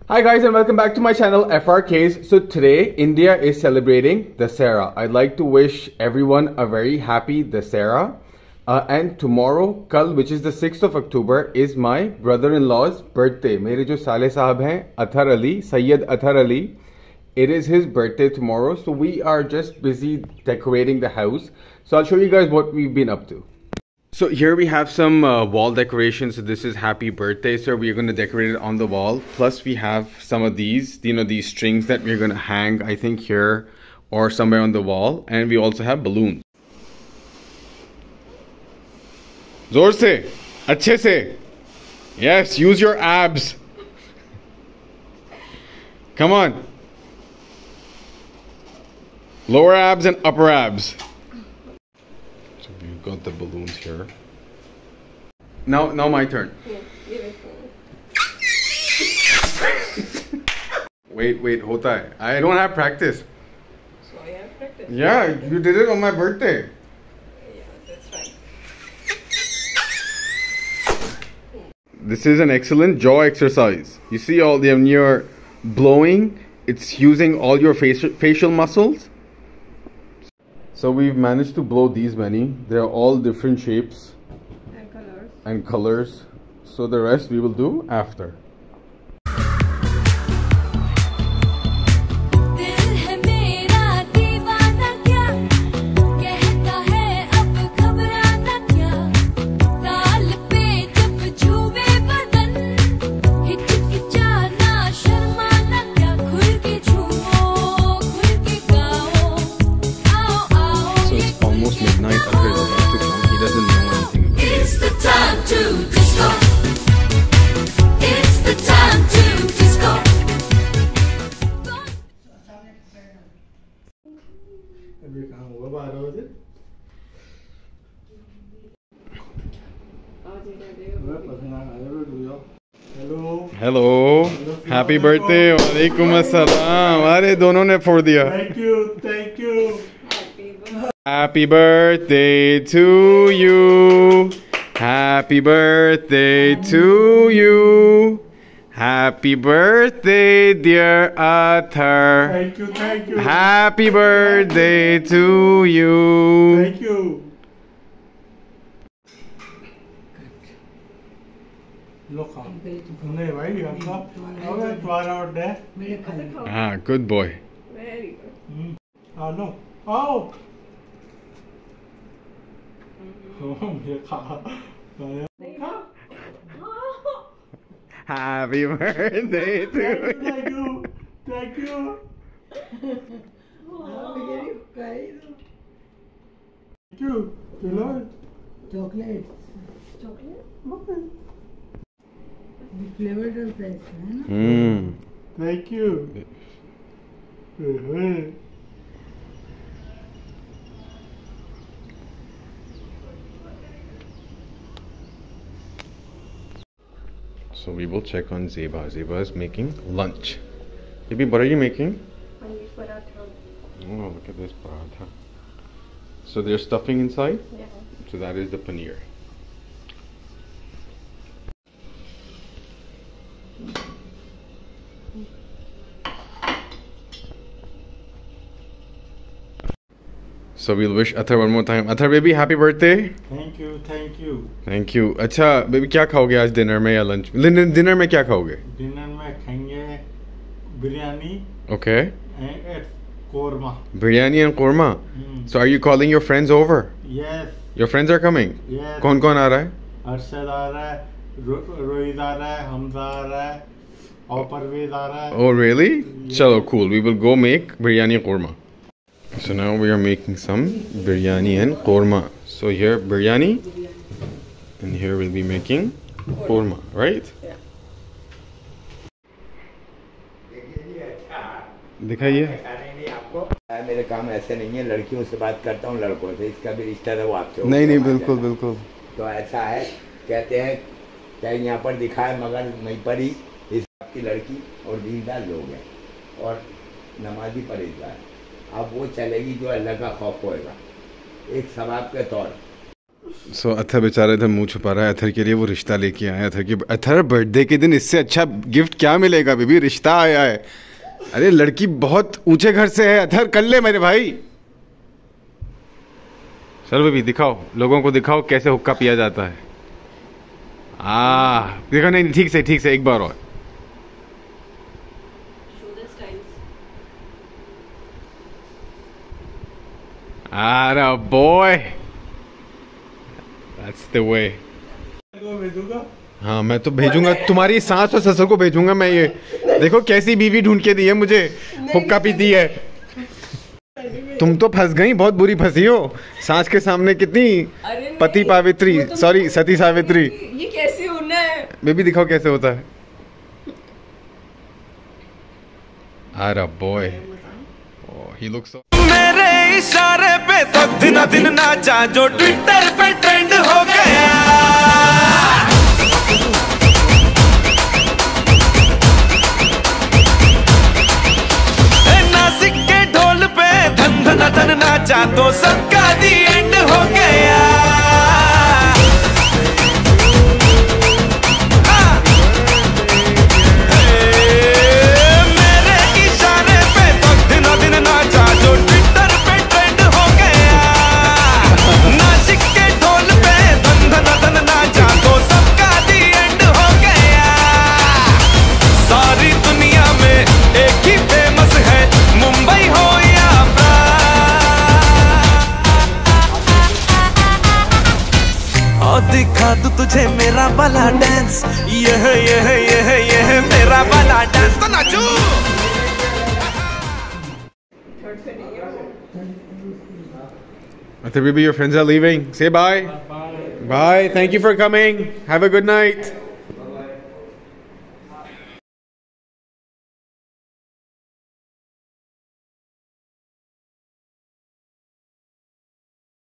Hi guys and welcome back to my channel FRKs. So today India is celebrating Dussehra. I'd like to wish everyone a very happy Dussehra. And tomorrow, Kal, which is the 6th of October, is my brother-in-law's birthday. मेरे जो साले साहब हैं, Ather Ali, Sayyid Ather Ali. It is his birthday tomorrow. So we are just busy decorating the house. So I'll show you guys what we've been up to. So here we have some wall decorations. So this is happy birthday, sir. We're going to decorate it on the wall. Plus we have some of these, you know, these strings that we're going to hang, I think here or somewhere on the wall. And we also have balloons. Zor se, अच्छे से. Yes, use your abs. Come on. Lower abs and upper abs. So we've got the balloons here. Now my turn. Wait, hota hai. I don't have practice. So I have practice. Yeah, you did it on my birthday. Yeah, that's right. This is an excellent jaw exercise. You see all the when you're blowing, it's using all your facial muscles. So we've managed to blow these many. They're all different shapes and colors. So the rest we will do after. Hello. Happy birthday. Walaikum assalam. अरे दोनों ने फोड़ दिया. Thank you. Happy birthday to you. Happy birthday to you. Happy birthday, dear Ather. Thank you. Happy birthday to you. Thank you. Look how Ah, good boy. Very good. Oh no. Oh. Happy birthday to you. Thank you. Chocolate. Okay. The flavored of price, right? Thank you. So we will check on Zeba. Zeba is making lunch. Baby, what are you making? Paneer paratha. Oh, look at this paratha. So there's stuffing inside? Yeah. So that is the paneer. So we'll wish Ather one more time. Ather baby, happy birthday. Thank you. Thank you. अच्छा baby क्या खाओगे आज dinner में या lunch? Dinner में क्या खाओगे? Dinner में खाएंगे biryani. Okay. And Qorma. Biryani and Qorma. So are you calling your friends over? Yes. Your friends are coming? Yes. कौन कौन आ रहा है? अरशद आ रहा है, रोहित आ रहा है, हमजा आ रहा है, और परवेज आ रहा है. Oh really? Yeah. Chalo, cool. We will go make biryani and Qorma. So now we are making some biryani and Qorma. So here biryani and here we'll be making Qorma, right? Yeah. दिखाइए. मेरे काम ऐसे नहीं है, लड़कियों से बात करता हूँ, लड़कों से. इसका भी रिश्ता है वो आपसे. नहीं बिल्कुल. तो ऐसा है, कहते हैं चाहे यहाँ पर दिखाए मगर नहीं पढ़ी. इस आपकी लड़की और दीनदार लोग हैं और नमाजी परहेजगार. अब वो चलेगी जो अल्लाह का खौफ होएगा एक सवाब के तौर. सो अथर बेचारा इधर मुंह छुपा रहा है। अथर के लिए वो रिश्ता लेके आए हैं। अथर बर्थडे के दिन इससे अच्छा गिफ्ट क्या मिलेगा बेबी, रिश्ता आया है। अरे लड़की बहुत ऊंचे घर से है। अथर कर ले मेरे भाई। चलो बेबी दिखाओ, लोगों को दिखाओ कैसे हुक्का पिया जाता है। देखो, नहीं ठीक से एक बार और। अरे बॉय, दैट्स द वे। हाँ मैं तो भेजूंगा, तुम्हारी सास और ससुर को भेजूंगा मैं। ये देखो कैसी बीवी ढूंढ के दी है मुझे, हुक्का पीती है। तुम तो फंस गई, बहुत बुरी फंसी हो। सास के सामने कितनी पति पावित्री, सॉरी सती सावित्री। ये कैसे होना है बेबी दिखाओ कैसे होता है। अरे बॉय, ही लुक्स सो। मेरे इशारे पे तो दिन दिन नाचा जो ट्विटर पे ट्रेंड हो गया। नासिक के ढोल पे धन धन धन नाचा तो सबका दी एंड हो गया। दिखा दूं तुझे मेरा वाला डांस, ये मेरा वाला डांस, तो नाचू। Ather baby, your friends are leaving. Say bye. Bye. Thank you for coming. Have a good night.